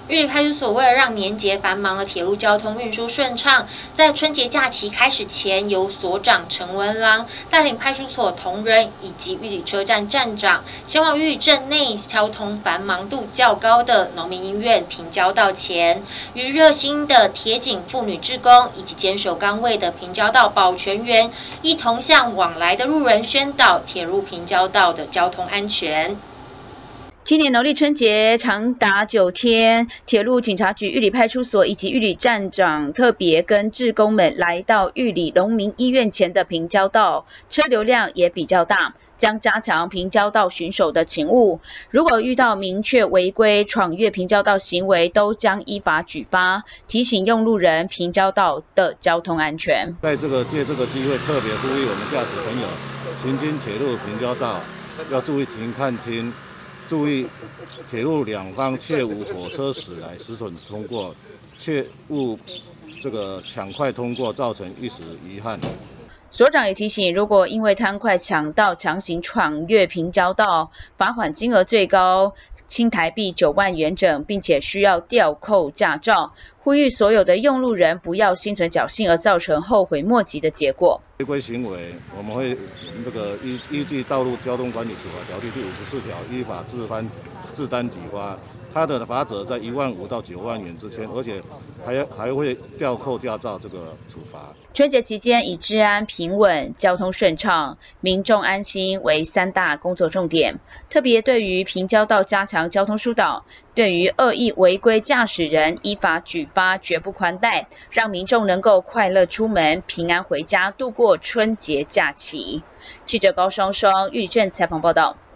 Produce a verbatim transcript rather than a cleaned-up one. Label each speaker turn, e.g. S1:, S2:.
S1: 玉里派出所为了让年节繁忙的铁路交通运输顺畅，在春节假期开始前，由所长陈文郎带领派出所同仁以及玉里车站站长前往玉里镇内交通繁忙度较高的农民医院平交道前，与热心的铁警妇女志工以及坚守岗位的平交道保全员一同向往来的路人宣导铁路平交道的交通安全。
S2: 今年农历春节长达九天，铁路警察局玉里派出所以及玉里站长特别跟志工们来到玉里农民医院前的平交道，车流量也比较大，将加强平交道巡守的勤务。如果遇到明确违规闯越平交道行为，都将依法举发，提醒用路人平交道的交通安全。
S3: 在这个借这个机会，特别呼吁我们驾驶朋友，行经铁路平交道要注意停看听。注意，铁路两方切勿火车驶来实损通过，切勿这个抢快通过，造成一时遗憾。
S2: 所长也提醒，如果因为贪快抢道强行闯越平交道，罚款金额最高新台币九万元整，并且需要吊扣驾照。呼吁所有的用路人不要心存侥幸而造成后悔莫及的结果。
S3: 违规行为，我们会这个依依据《道路交通管理处罚条例》第五十四条，依法自颁自担己罚。他的罚则在一万五到九万元之间，而且还还会吊扣驾照这个处罚。
S2: 春节期间以治安平稳、交通顺畅、民众安心为三大工作重点。特别对于平交道加强交通疏导，对于恶意违规驾驶人依法举发，绝不宽待，让民众能够快乐出门、平安回家，度过春节假期。记者高双双玉里镇采访报道。